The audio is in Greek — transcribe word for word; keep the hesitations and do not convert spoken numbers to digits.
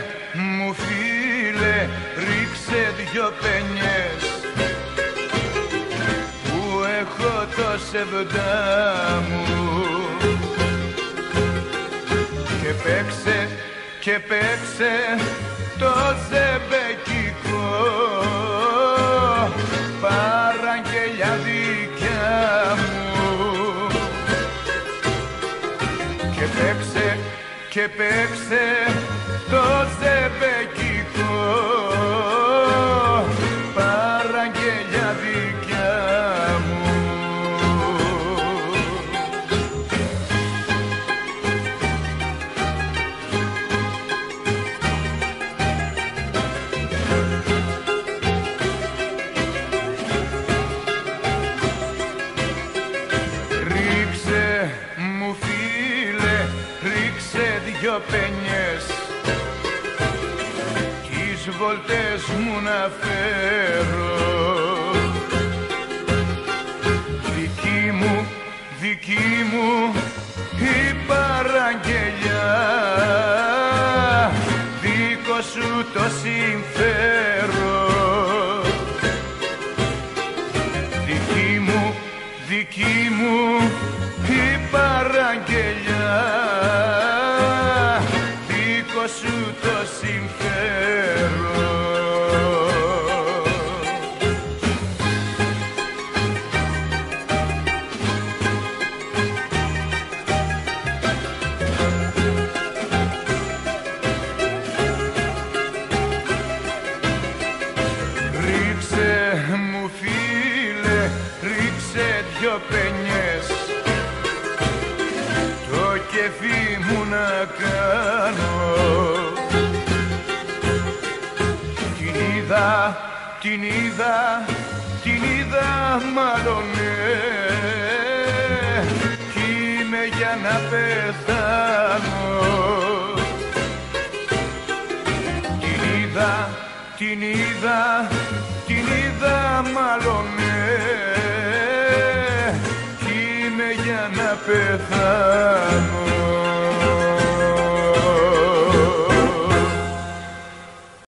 μου φίλε, ρίξε δυο πενιές που έχω το σεβδά μου και παίξε, και παίξε το ζεμπεκικό, παραγγελιά δικιά μου. Και παίξε, και παίξε το ζεμπεκικό, παραγγελιά δικιά μου. Ρίξε μου φίλε, ρίξε δυο πενιές, τις βολτές μου να φέρω. Δική μου, δική μου η παραγγελιά, δικό σου το συμφέρω. Δική μου, δική μου η παραγγελιά, δικό σου το συμφέρω. Ρίξε μου φίλε, ρίξε δυο πενιές, το κεφί μου να κάνω. Την είδα, την είδα, την είδα μάλλον ναι, κι είμαι για να πεθάνω. Την είδα, την είδα, την είδα μάλλον ναι, κι είμαι για να πεθάνω.